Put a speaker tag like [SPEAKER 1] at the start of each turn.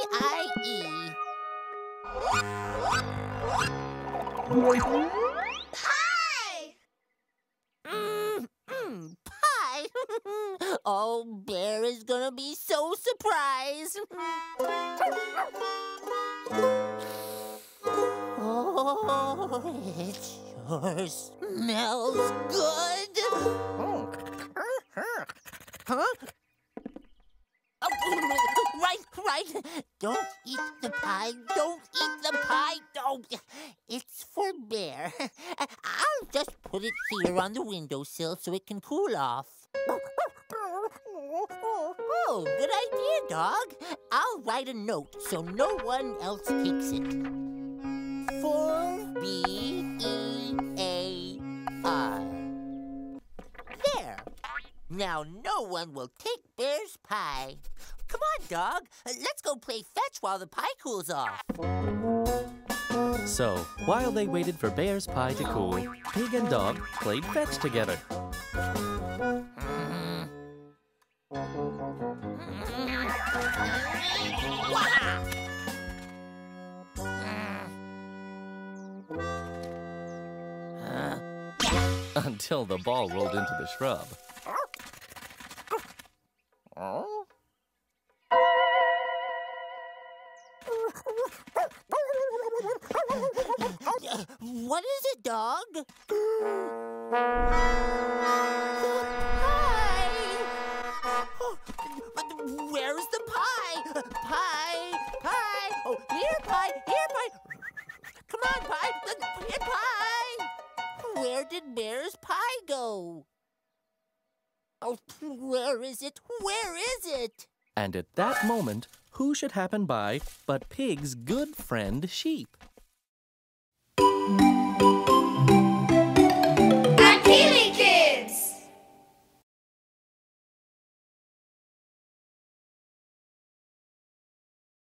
[SPEAKER 1] P-I-E.
[SPEAKER 2] Pie!
[SPEAKER 1] Pie! Oh, Bear is gonna be so surprised. Oh, it sure smells good. Huh? Oh, right. Don't eat the pie. Don't eat the pie. No, it's for Bear. I'll just put it here on the windowsill so it can cool off. Oh, good idea, dog. I'll write a note so no one else takes it. For B-E-A-R. There. Now no one will take Bear's pie. Come on, dog. Let's go play fetch while the pie cools off.
[SPEAKER 3] So, while they waited for Bear's pie to cool, Pig and Dog played fetch together. Until the ball rolled into the shrub.
[SPEAKER 1] What is it, dog? But where's the pie? Pie! Oh, here, pie! Come on, pie! Here, pie! Where did Bear's pie go? Oh, where is it? And
[SPEAKER 3] at that moment, who should happen by but Pig's good friend Sheep?